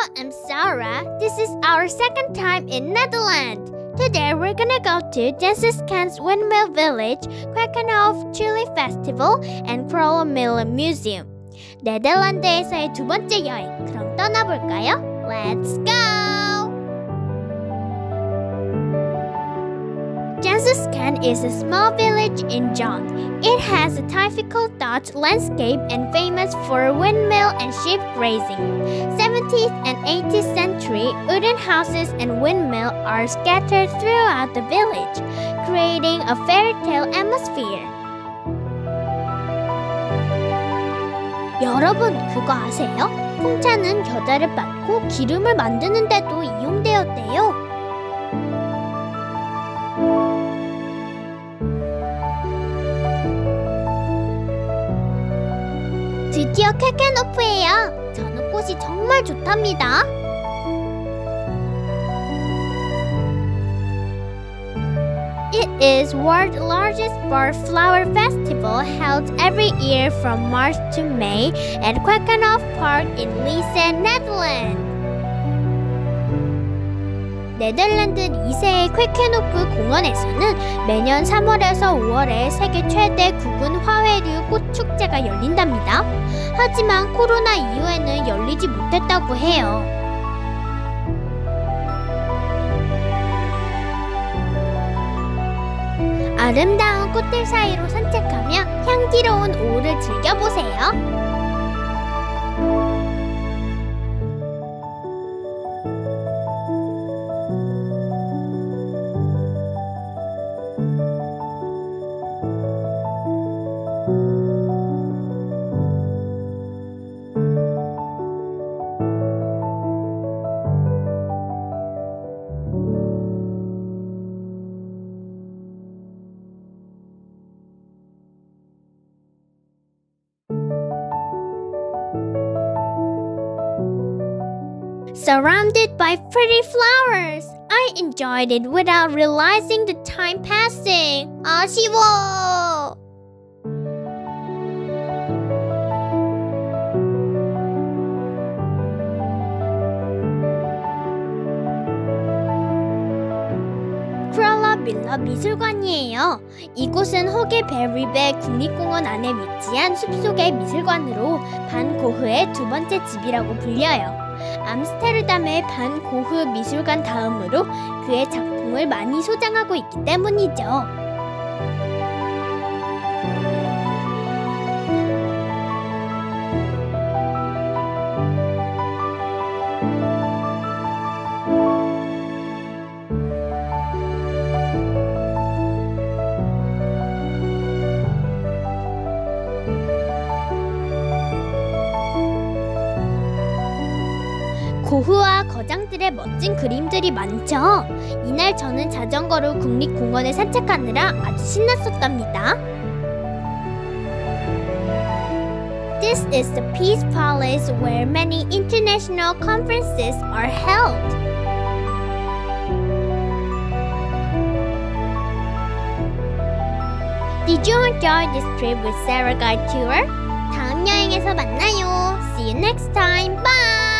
I'm Sarah. This is our second time in Netherlands. Today we're gonna go to Gensiskans Windmill Village, Keukenhof Chili Festival, and Krollermühle Museum. 네덜란드에서의 두 번째 여행, 그럼 떠나볼까요? Let's go! Gensiskans is a small village in Jong. It has a typical Dutch landscape and famous for windmill and sheep grazing. 17th and 18th century wooden houses and windmill are scattered throughout the village, creating a fairy tale atmosphere. 여러분, 그거 아세요? 풍차는 겨자를 빻고 기름을 만드는 데도 이용되었대요. 드디어 퀘켄호프예요. 저는 꽃이 정말 좋답니다. It is world's largest bird flower festival held every year from March to May at Keukenhof Park in Liese, Netherlands. 네덜란드 리세의 퀘켄호프 공원에서는 매년 3월에서 5월에 세계 최대 구근 화훼류 꽃 축제가 열린답니다. 하지만 코로나 이후에는 열리지 못했다고 해요. 아름다운 꽃들 사이로 산책하며 향기로운 오후를 즐겨보세요. Surrounded by pretty flowers, I enjoyed it without realizing the time passing. 아쉬워. 크롤러뮬러 미술관이에요. 이곳은 호게 베리베 국립공원 안에 위치한 숲속의 미술관으로 반 고흐의 두 번째 집이라고 불려요. 암스테르담의 반 고흐 미술관 다음으로 그의 작품을 많이 소장하고 있기 때문이죠. 고흐와 거장들의 멋진 그림들이 많죠. 이날 저는 자전거로 국립공원을 산책하느라 아주 신났었답니다. This is the Peace Palace where many international conferences are held. Did you enjoy this trip with Sarah Guide Tour? 다음 여행에서 만나요. See you next time. Bye!